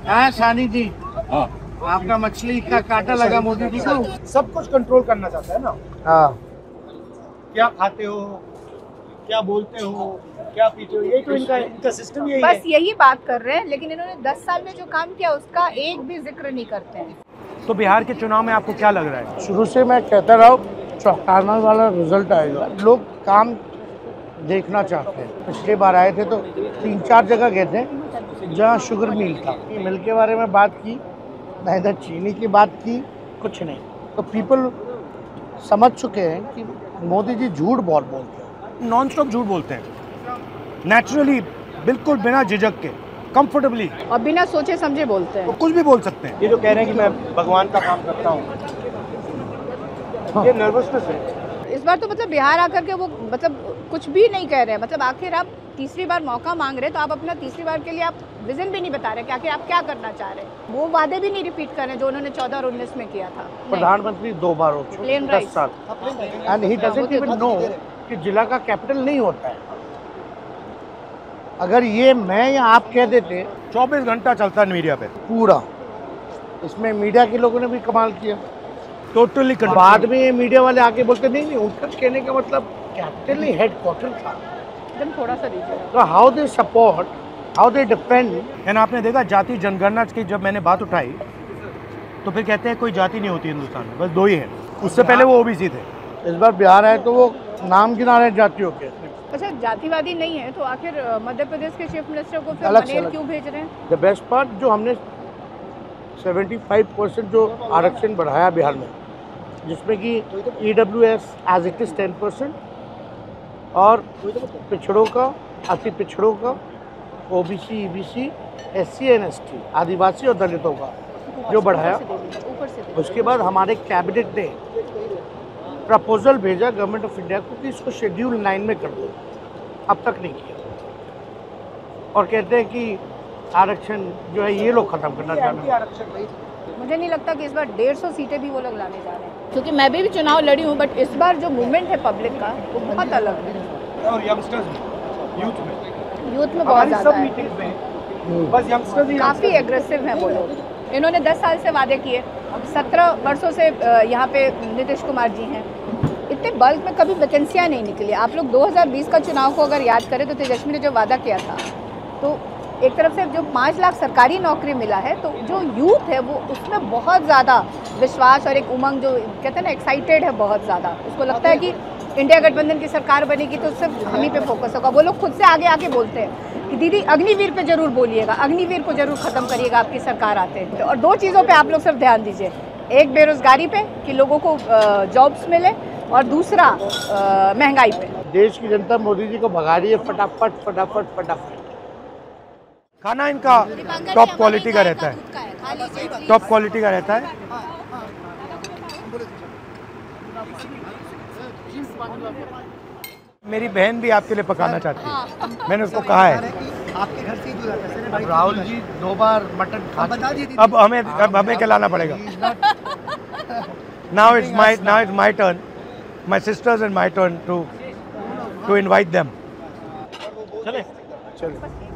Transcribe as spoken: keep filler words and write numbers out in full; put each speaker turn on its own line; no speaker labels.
हाँ सानी जी, हाँ आपका मछली का कांटा लगा मोदी जी को।
सब कुछ कंट्रोल करना चाहता है ना।
हाँ,
क्या खाते हो, क्या बोलते हो, क्या पीते हो, यही तो इनका इनका सिस्टम यही है।
बस यही बात कर रहे हैं, लेकिन इन्होंने दस साल में जो काम किया उसका एक भी जिक्र नहीं करते हैं।
तो बिहार के चुनाव में आपको क्या लग रहा है?
शुरू से मैं कहता रहा हूँ चौंकाने वाला रिजल्ट आएगा। लोग काम देखना चाहते हैं। पिछली बार आए थे तो तीन चार जगह गए थे जहाँ शुगर मिल था। मिल के बारे में बात की, ना इधर चीनी की बात की, कुछ नहीं। तो पीपल समझ चुके हैं कि मोदी जी झूठ बहुत बोलते हैं।
नॉन स्टॉप झूठ बोलते हैं, नेचुरली, बिल्कुल बिना झिझक के, कंफर्टेबली,
और बिना सोचे समझे बोलते
वो
हैं।
कुछ भी बोल सकते हैं। ये जो कह रहे हैं कि मैं भगवान का काम करता हूँ, हाँ। ये नर्वसनेस है।
इस बार तो मतलब बिहार आकर के वो मतलब कुछ भी नहीं कह रहे हैं। मतलब आखिर आप तीसरी बार मौका मांग रहे हैं तो आप अपना तीसरी बार के लिए आप विजन भी नहीं बता रहे कि आखिर आप क्या करना चाह रहे हैं। वो वादे भी नहीं रिपीट कर रहे जो उन्होंने चौदह और उन्नीस में किया था।
प्रधानमंत्री दो बार हो चुके, दस साल, and he doesn't even know कि जिला का कैपिटल नहीं होता है। अगर ये मैं या आप कह देते,
चौबीस घंटा चलता है मीडिया पे
पूरा, इसमें मीडिया के लोगों ने भी कमाल किया।
टोटली
तो बाद में ये मीडिया वाले आके बोलते नहीं नहीं उनका कहने का मतलब कैपिटल नहीं हेडक्वार्टर था।
एकदम थोड़ा सा दीजिए।
तो how they support, how they depend.
And आपने देखा जाति जनगणना की जब मैंने बात उठाई तो फिर कहते हैं कोई जाति नहीं होती हिंदुस्तान में, बस दो ही है। उससे पहले वो ओबीसी थे।
इस बार बिहार आए तो वो नाम गिना रहे जातियों के।
अच्छा, जातिवादी नहीं है तो आखिर मध्य प्रदेश के चीफ मिनिस्टर को फिर
अलग से
मनेर
अलग।
क्यों भेज रहे हैं?
द बेस्ट पार्ट जो हमने पचहत्तर परसेंट जो आरक्षण बढ़ाया बिहार में, जिसमें कि E W S as it is ten percent और पिछड़ों का, अति पिछड़ों का, O B C, E B C, S C and S T, आदिवासी और दलितों का जो बढ़ाया।
ऊपर से
उसके बाद हमारे कैबिनेट ने प्रपोजल भेजा गवर्नमेंट ऑफ इंडिया को कि इसको शेड्यूल नाइन में कर दो। अब तक नहीं किया और कहते हैं कि आरक्षण जो है ये लोग खत्म करना चाहते हैं।
मुझे नहीं लगता कि इस बार डेढ़ सौ सीटें भी वो लोग लाने जा रहे हैं, क्योंकि मैं भी, भी चुनाव लड़ी हूँ, बट इस बार जो मूवमेंट है पब्लिक का वो बहुत अलग है।
और यंगस्टर्स में, यूथ में,
यूथ में बहुत ज़्यादा है।
में बस यंगस्टर्स ही
काफ़ी एग्रेसिव हैं वो लोग। इन्होंने दस साल से वादे किए, अब सत्रह वर्षों से यहाँ पे नीतीश कुमार जी हैं। इतने बल्क में कभी वैकेंसियाँ नहीं निकली। आप लोग दो हज़ार बीस का चुनाव को अगर याद करें तो तेजस्वी ने जो वादा किया था, तो एक तरफ से जो पाँच लाख सरकारी नौकरी मिला है, तो जो यूथ है वो उसमें बहुत ज़्यादा विश्वास और एक उमंग, जो कहते हैं ना, एक्साइटेड है बहुत ज़्यादा। उसको लगता है कि इंडिया गठबंधन की सरकार बनेगी तो सिर्फ हम ही पे फोकस होगा। वो लोग खुद से आगे आके बोलते हैं कि दीदी अग्निवीर पे जरूर बोलिएगा, अग्निवीर को जरूर ख़त्म करिएगा आपकी सरकार आते हैं। और दो चीज़ों पे आप लोग सिर्फ ध्यान दीजिए, एक बेरोजगारी पे कि लोगों को जॉब्स मिले, और दूसरा महंगाई पे।
देश की जनता मोदी जी को भगा रही है फटाफट फटाफट फटाफट।
खाना इनका टॉप क्वालिटी का रहता है, टॉप क्वालिटी का रहता है। मेरी बहन भी आपके लिए पकाना चाहती है, मैंने उसको कहा है।
आपके घर से ही
राहुल जी दो बार मटन खा चुके हैं।
अब हमें अब हमें खिलाना पड़ेगा। Now it's my now it's my turn, my sisters and my turn to to invite them. चले
चलो।